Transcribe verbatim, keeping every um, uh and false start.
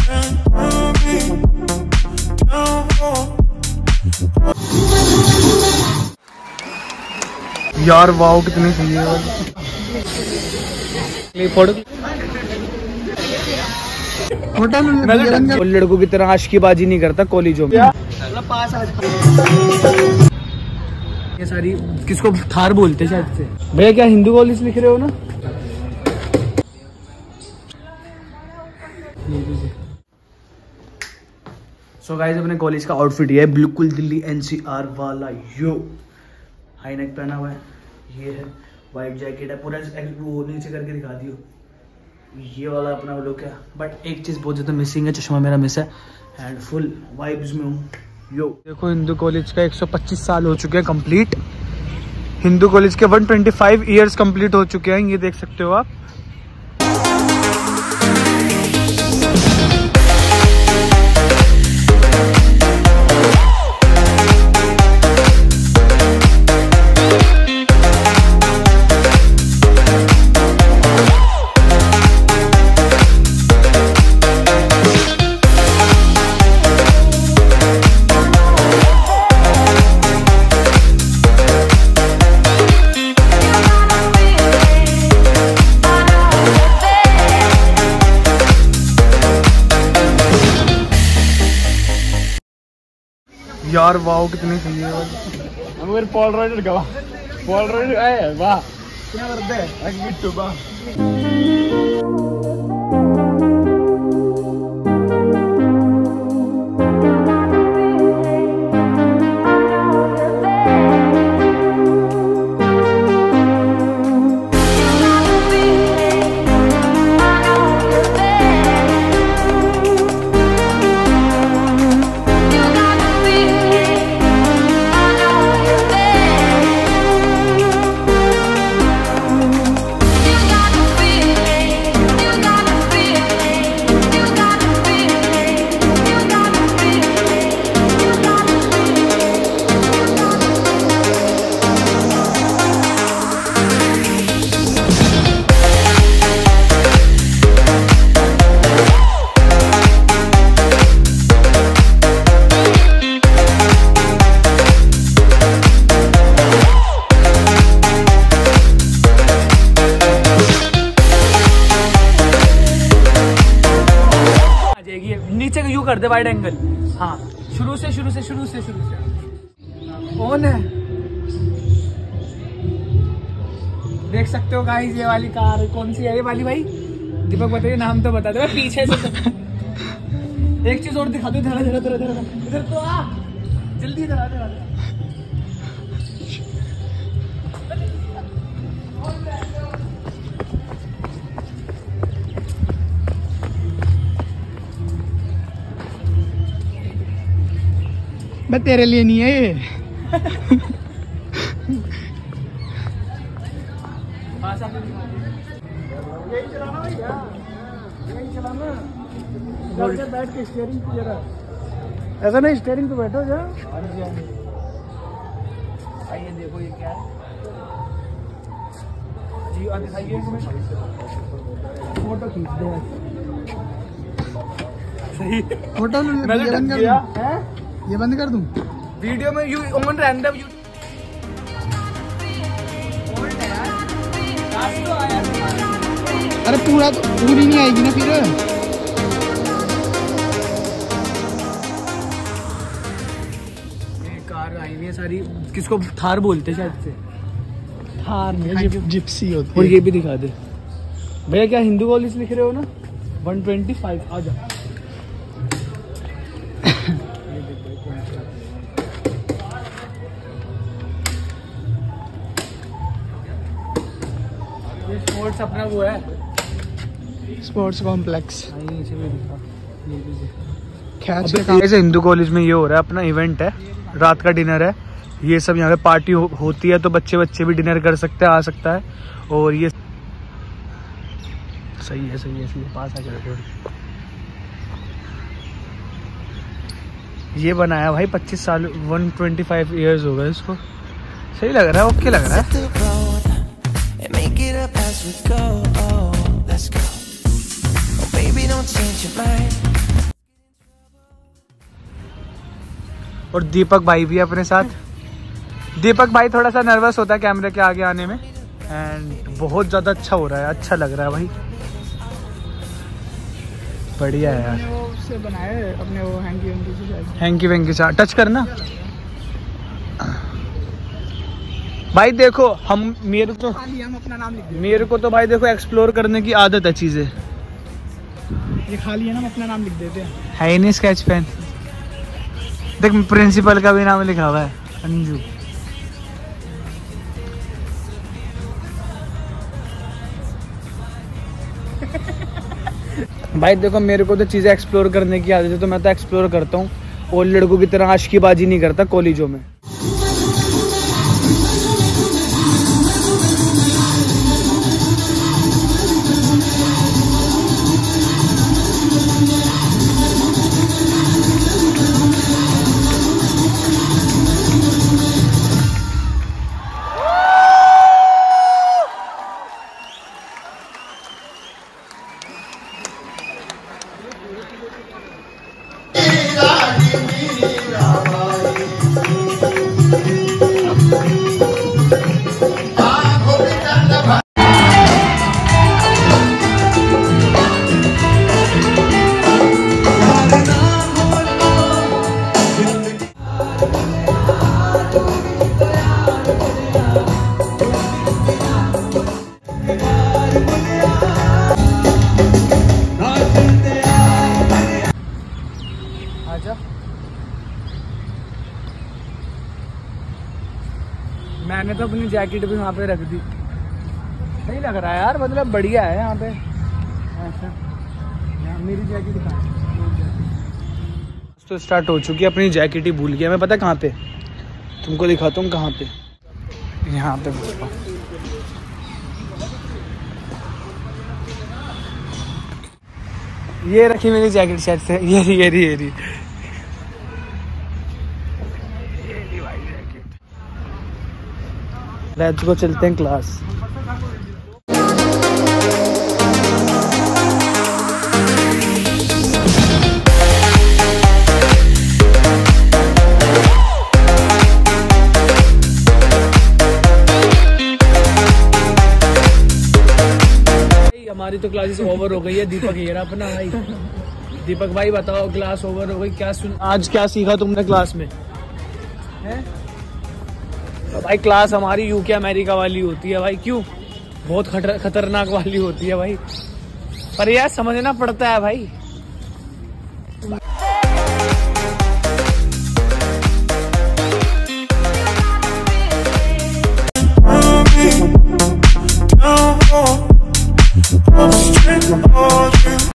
यार वाओ कितनी सही है होटल। लड़कों की तरह आशिकीबाजी नहीं करता कॉलेजों में। ये सारी किसको थार बोलते शायद से। भैया क्या हिंदू कॉलेज लिख रहे हो ना? सो गाइस अपने कॉलेज का आउटफिट ये है, बिल्कुल दिल्ली एनसीआर वाला। यो हाई नेक पहना हुआ है, ये है वाइट जैकेट है, पूरा वो नीचे करके दिखा दियो। ये वाला अपना लुक है, बट एक चीज़ बहुत ज़्यादा मिसिंग है, चश्मा मेरा मिस है एंड फुल वाइब्स में हूँ। यो देखो हिंदू कॉलेज का एक सौ पच्चीस साल हो चुके हैं कंप्लीट। हिंदू कॉलेज के एक सौ पच्चीस इयर्स कंप्लीट हो चुके हैं, ये देख सकते हो आप। यार वाओ कितनी सही है। हम पॉल रॉयडर का पॉल रॉयडर है वाह क्या करते हैं एक बिट्टू वाह। नीचे यू कर दे वाइड एंगल। हाँ शुरू से शुरू से शुरू से शुरू से कौन है देख सकते हो गाइस। ये वाली कार कौन सी है ये वाली भाई? दीपक बताइए नाम तो बता दो। पीछे से तो एक चीज और दिखा दो। धरा धरा धरा धरा इधर तो आ जल्दी धरा धरा। मैं तेरे लिए नहीं है ये। यही चलाना भैया, यही चलाना। बैठ के स्टीयरिंग पे जरा ऐसा नहीं, स्टीयरिंग पे बैठो जा। आइए देखो ये क्या है जी, और दिखाइए फोटो खींच दो। सही फोटो बंद कर है, ये बंद कर दूं वीडियो में। यू ऑन रैंडम यू अरे पूरा तो पूरी नहीं आएगी ना फिर। ये कार आई हुई है सारी, किसको थार बोलते शायद से। थार नहीं जिप, जिप्सी होती है। और ये भी दिखा दे भैया क्या हिंदू कॉलेज लिख रहे हो ना? एक सौ पच्चीस आ जा। स्पोर्ट्स अपना वो है, स्पोर्ट्स कॉम्प्लेक्स। ऐसे हिंदू कॉलेज में ये हो रहा है, अपना इवेंट है, रात का डिनर है। ये सब यहाँ पे पार्टी हो, होती है, तो बच्चे बच्चे भी डिनर कर सकते हैं, आ सकता है। और ये सही है सही है सही है। पास आ जाए। ये बनाया भाई पच्चीस साल, एक सौ पच्चीस इयर्स हो गए इसको। सही लग रहा है, ओके लग रहा है। Make it up as we go, oh, let's go. Oh, baby, don't change your mind. और दीपक भाई भी है अपने साथ। दीपक भाई थोड़ा सा नर्वस होता है कैमरे के आगे आने में, एंड बहुत ज़्यादा अच्छा हो रहा है, अच्छा लग रहा है भाई, बढ़िया है यार। वो उससे बनाए अपने वो हैंकी वैंकी से, हैंकी वैंकी से टच करना भाई। देखो हम मेरे तो खाली हम अपना नाम लिख मेरे को तो भाई देखो एक्सप्लोर करने की आदत है चीज़ें। ये खाली है ना, हम अपना नाम लिख देते हैं। है ही नहीं स्केच पेन। देख प्रिंसिपल का भी नाम लिखा हुआ है, अंजू। भाई देखो मेरे को तो चीज़ें एक्सप्लोर करने की आदत है, तो मैं तो एक्सप्लोर करता हूँ, और लड़कों की तरह आशिकीबाजी नहीं करता कॉलेजों में। मैंने तो अपनी जैकेट भी वहाँ पे रख दी। सही लग रहा है यार, मतलब बढ़िया है यहाँ पे ऐसा। यहाँ मेरी जैकेट कहाँ तो स्टार्ट हो चुकी है, अपनी जैकेट ही भूल गया मैं। पता कहाँ पे, तुमको दिखाता हूँ कहाँ पे, यहाँ पे भूल रहा हूँ। ये रखी मेरी जैकेट शायद से, ये रही ये रही ये रही लेट्स गो, चलते हैं क्लास। हमारी तो क्लासेस ओवर हो गई है। दीपक ये रहा अपना भाई। दीपक भाई बताओ, क्लास ओवर हो गई, क्या सुन आज क्या सीखा तुमने क्लास में है? तो भाई क्लास हमारी यूके अमेरिका वाली होती है भाई। क्यों? बहुत खतर, खतरनाक वाली होती है भाई, पर यार समझना पड़ता है भाई।